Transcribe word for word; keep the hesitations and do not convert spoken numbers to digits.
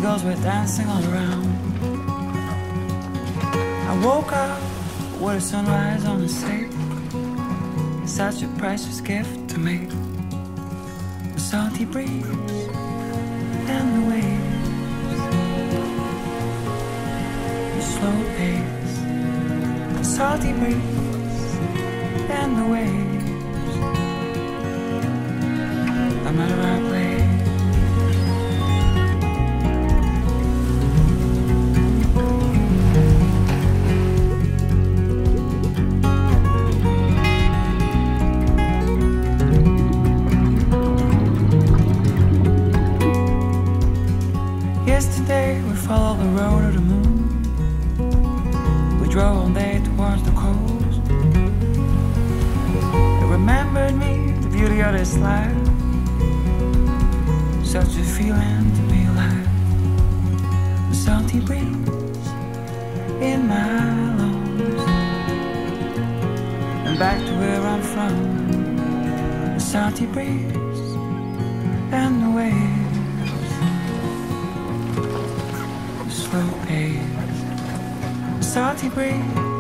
seagulls were dancing all around. I woke up with a sunrise on the sea. Such a precious gift to me. The salty breeze and the waves, the slow pace. The salty breeze and the waves. I'm out of our place. Yesterday we followed the road of the moon. We drove all day towards the coast. It remembered me the beauty of this life. Such a feeling to be alive. The salty breeze in my lungs. And back to where I'm from. The salty breeze and the waves. The slow pace. The salty breeze